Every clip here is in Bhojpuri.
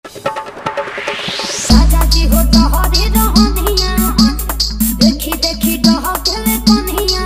राजा जी हो तोहरे रहनिया देखी देखी डहके कन्हिया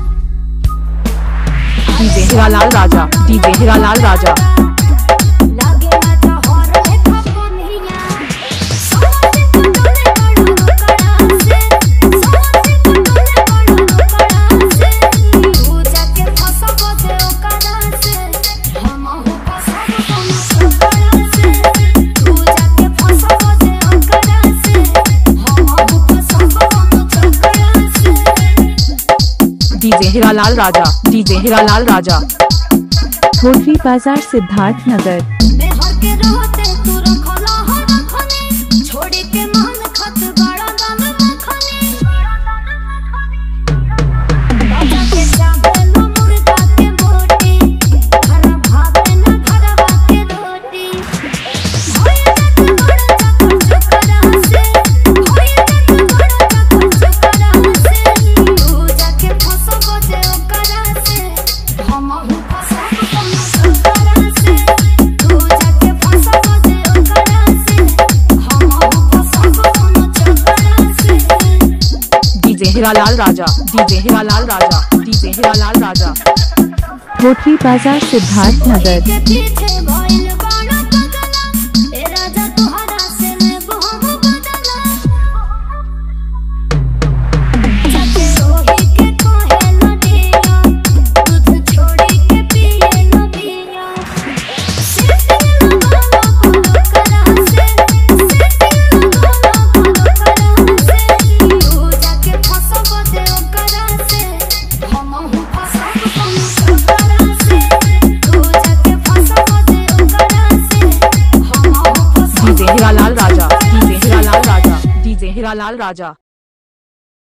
डीजे हीरालाल राजा, डीजे हीरालाल राजा। लागे ना तोहर लेखा कन्हिया सोचे कुटले बड़ो कड़ा से सोचे कुटले बड़ो कड़ा से तू जाके फसब दे ओकरा से हम हो फसब कोनो कड़ा से तू जाके फसब दे ओकरा से हम हो फसब कोनो कड़ा से। DJ Hiralal Raja, DJ Hiralal Raja. होटली बाजार सिद्धार्थ नगर। मैं हर के रहते तू रखला हो रखनी छोड़ी के मान खत बड़ा दान मखनी राजा के चावलो मुर्गा के बोटी घर भावे ना घरवा के रोटी होय जत बड़ा चकर चकरा से होय जत बड़ा चकर चकरा से तू जाके फसब दे ओकरा से हम हो फसब कोनो चकरा से तू जाके फसब दे ओकरा से हम हो फसब कोनो चकरा से। DJ Hiralal Raja, DJ Hiralal Raja, DJ Hiralal Raja. Hotli Bazar Siddharth नगर। के पीछे भइल बड़ा पगला ए राजा तोहरा से लेबो हम बदला जाके रोही के कहे न दिया दूध छोड़ी के पिए न दिया सेटिंग लगाला कोनो करा से सेटिंग लगाला कोनो करा से तू जाके फसब दे ओकरा से हम हो फसब कोनो करा से तू जाके फसब दे ओकरा से हम हो फसब DJ Hiralal Raja, DJ Hiralal Raja, DJ Hiralal राजा।